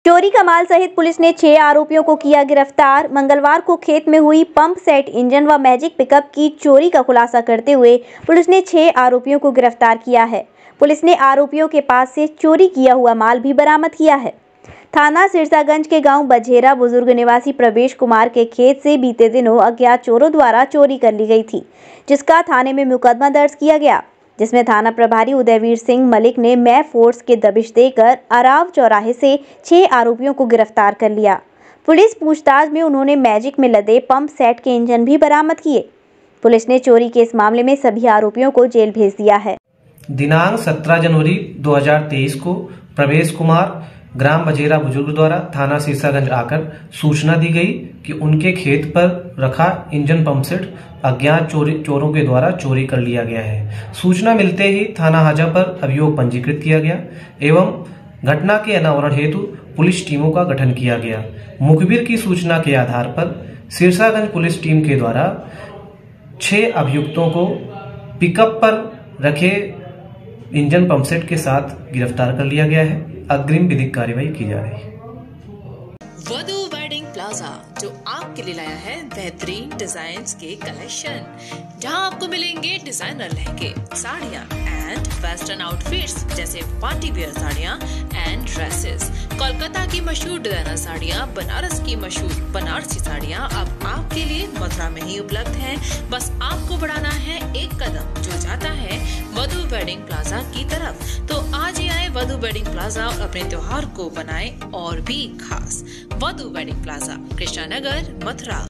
चोरी का माल सहित पुलिस ने 6 आरोपियों को किया गिरफ्तार। मंगलवार को खेत में हुई पंप सेट, इंजन व मैजिक पिकअप की चोरी का खुलासा करते हुए पुलिस ने 6 आरोपियों को गिरफ्तार किया है। पुलिस ने आरोपियों के पास से चोरी किया हुआ माल भी बरामद किया है। थाना सिरसागंज के गांव बझेरा बुजुर्ग निवासी प्रवेश कुमार के खेत से बीते दिनों अज्ञात चोरों द्वारा चोरी कर ली गई थी, जिसका थाने में मुकदमा दर्ज किया गया, जिसमें थाना प्रभारी उदयवीर सिंह मलिक ने मैं फोर्स के दबिश देकर अराव चौराहे से 6 आरोपियों को गिरफ्तार कर लिया। पुलिस पूछताछ में उन्होंने मैजिक में लदे पंप सेट के इंजन भी बरामद किए। पुलिस ने चोरी के इस मामले में सभी आरोपियों को जेल भेज दिया है। दिनांक 17 जनवरी 2023 को प्रवेश कुमार ग्राम बझेरा बुजुर्ग द्वारा थाना सिरसागंज आकर सूचना दी गई कि उनके खेत पर रखा इंजन पंप सेट अज्ञात चोरों के द्वारा चोरी कर लिया गया है। सूचना मिलते ही थाना हाजा पर अभियोग पंजीकृत किया गया एवं घटना के अनावरण हेतु पुलिस टीमों का गठन किया गया। मुखबिर की सूचना के आधार पर सिरसागंज पुलिस टीम के द्वारा 6 अभियुक्तों को पिकअप पर रखे इंजन पंप सेट के साथ गिरफ्तार कर लिया गया है। अग्रिम विधिक कार्यवाही की जा रही है। वधू वेडिंग प्लाजा जो आपके लिए लाया है बेहतरीन डिजाइन्स के कलेक्शन, जहां आपको मिलेंगे डिजाइनर लहंगे, साड़ियां एंड वेस्टर्न आउटफिट्स जैसे पार्टी वेयर साड़ियां एंड ड्रेसेस। कोलकाता की मशहूर डिजाइनर साड़ियां, बनारस की मशहूर बनारसी साड़ियां अब आपके लिए मथुरा में ही उपलब्ध हैं। बस आपको बढ़ाना है एक कदम जो जाता है वधू वेडिंग प्लाजा की तरफ। तो आज ही आए वधू वेडिंग प्लाजा और अपने त्योहार को बनाएं और भी खास। Vadhu wedding plaza, Krishna Nagar, Mathura.